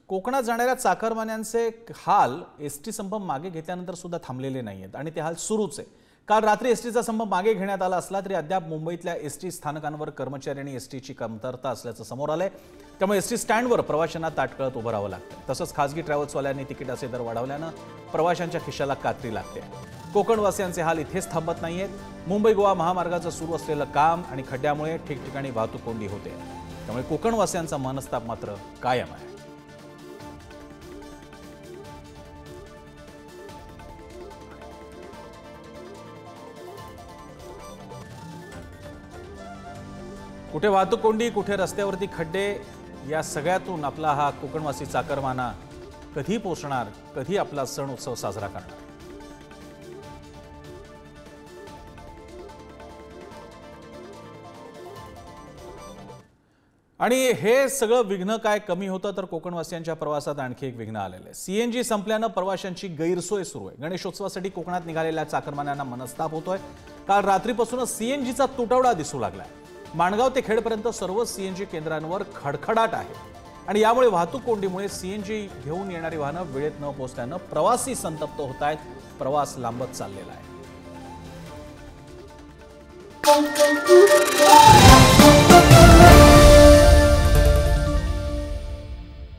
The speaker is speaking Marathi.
कोकणात जाणाऱ्या चाकरमान्यांचे हाल एसटी संप मागे घेतल्यानंतर सुद्धा थांबलेले नाहीयेत आणि ते हाल सुरूच आहे। काल रात्री एसटीचा संप मागे घेण्यात आला असला तरी अद्याप मुंबईतल्या एसटी स्थानकांवर कर्मचारी आणि एसटीची कमतरता असल्याचं समोर आलंय। त्यामुळे एसटी स्टँडवर प्रवाशांना ताटकळत उभं राहावं लागतं। तसंच खासगी ट्रॅव्हल्सवाल्यांनी तिकिटाचे दर वाढवल्यानं प्रवाशांच्या खिशाला कात्री लागते। कोकणवासियांचे हाल इथेच थांबत नाहीयेत। मुंबई गोवा महामार्गाचं सुरू असलेलं काम आणि खड्ड्यामुळे ठिकठिकाणी वाहतूक कोंडी होते। त्यामुळे कोकणवासियांचा मनस्ताप मात्र कायम आहे। कुठे वाहतूक कोंडी, कुठे रस्त्यावरती खड्डे, या सगळ्यातून आपला हा कोकणवासी चाकरमाना कधी पोहोचणार, कधी आपला सण उत्सव साजरा करणार। आणि हे सगळं विघ्न काय कमी होतं तर कोकणवासियांच्या प्रवासात आणखी एक विघ्न आलेलं आहे। सीएनजी संपल्यानं प्रवाशांची गैरसोय सुरू आहे। गणेशोत्सवासाठी कोकणात निघालेल्या चाकरमान्यांना मनस्ताप होतोय। काल रात्रीपासूनच सीएनजीचा तुटवडा दिसू लागलाय। माणगाव ते खेडपर्यंत सर्व सीएनजी केंद्रांवर खडखडाट आहे आणि यामुळे वाहतूक कोंडीमुळे सीएनजी घेऊन येणारी वाहनं वेळेत न पोहोचल्यानं प्रवासी संतप्त होत आहेत। प्रवास लांबत चाललेला आहे।